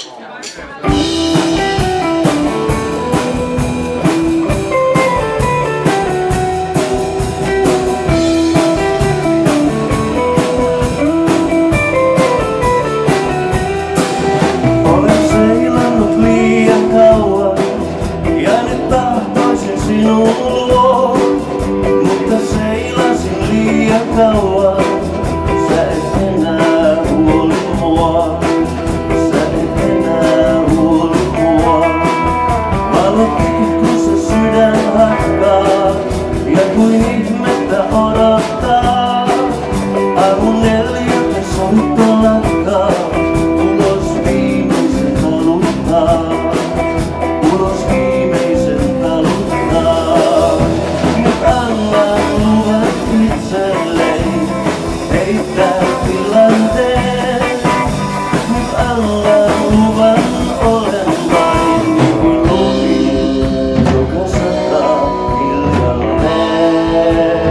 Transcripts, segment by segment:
Olen seilannut liian kauan ja nyt tahtoisin sinun luo, mutta seilasin liian kauan. Sä et enää huoli mua, sä et enää huoli mua. Valot ihkussa sydän hakkaa ja kuin ihmettä odottaa. Aamun 4 soitto lakkaa, ulos viimeisen taluttaa, ulos viimeisen taluttaa. Nyt annan luvan itselleni heittää tilanteen. Nyt annan luvan, olen vain niin kuin lumi, joka sataa hiljalleen.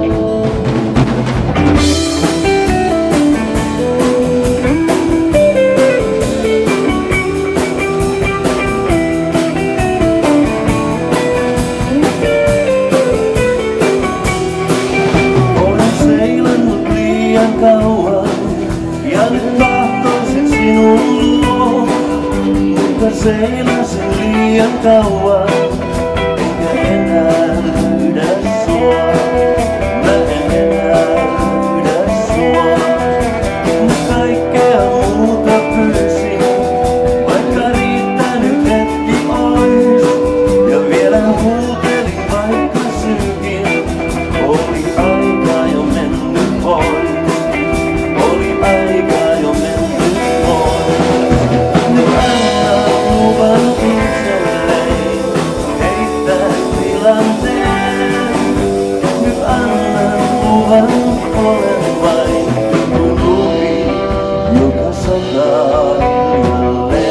Olen seilannut liian kauan ja nyt tahtoisin sinun luo, mutta seilasin liian kauan enkä enää löydä sua. Mä en enää löydä sua. Mut kaikkea muuta pyysin, vaikka riittänyt hetki ois. Ja vielä huutelin vaikka syykin, oli aika jo mennyt pois. Oli aika jo mennyt pois. Nyt annan luvan itselleni heittää tilanteen. Nyt annan luvan, olen vain kuin lumi, joka sataa hiljalleen.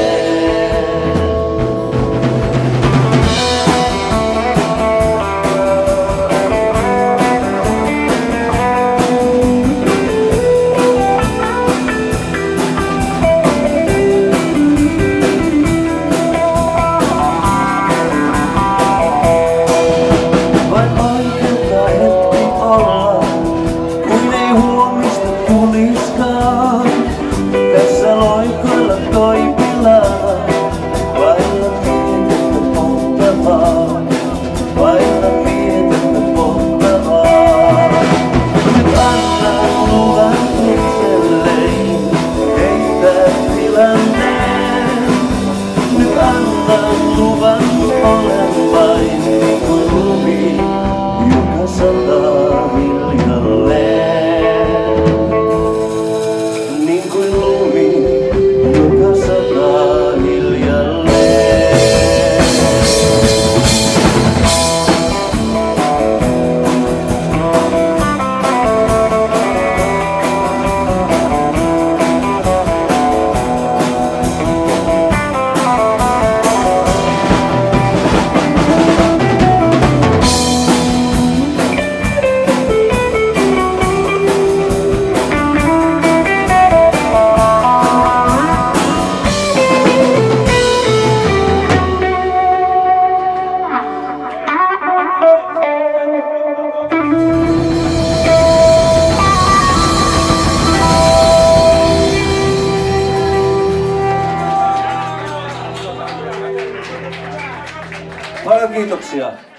Vain oikeutta hetki olla, kuin ei huomista tuliskaan. Tässä loikoilla toipillaan, vailla mietettä polttavaa, vailla mietettä polttavaa. Nyt annan luvan itselleni heittää tilanteen. Nyt annan luvan, olen vain niin kuin lumi, joka sataa hiljalleen. Niin kuin lumi, joka sataa hiljalleen. Paljon kiitoksia.